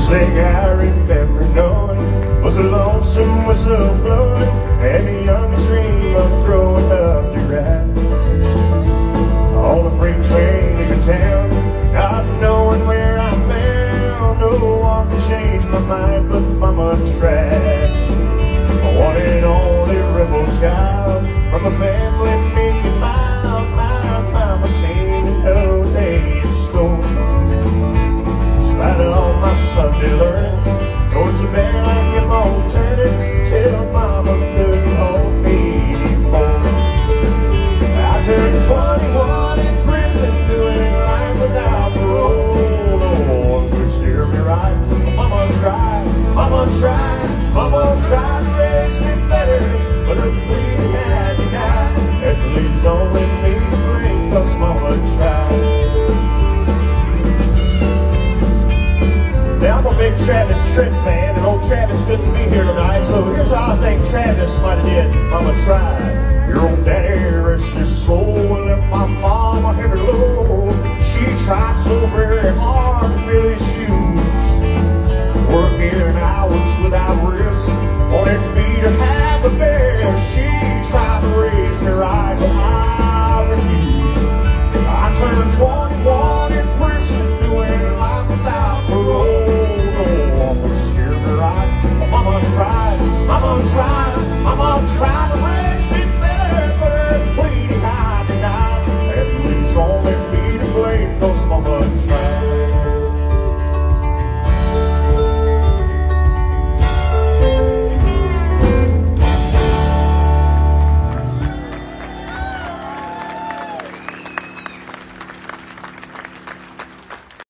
First thing I remember knowing was a lonesome whistle blowing, and the young dream of growing up to ride on the freight train leaving town, not knowing where I'm bound. No one can change my mind, but Mama tried. I wanted only a rebel child from a family making mild. My mama seen no day at school. In spite of all my Sunday learning, towards the bell I kept on turning till Mama couldn't hold me anymore. I turned 21 in prison, doing life without parole. No one could steer me right. Mama tried, Mama tried, Mama tried to raise me better, but her plea had denied. At least only me to blame, 'cause Mama tried. Now I'm a big Travis Tritt fan, and old Travis couldn't be here tonight, so here's how I think Travis might have did Mama Tried. Your old daddy, rest his soul, left my mama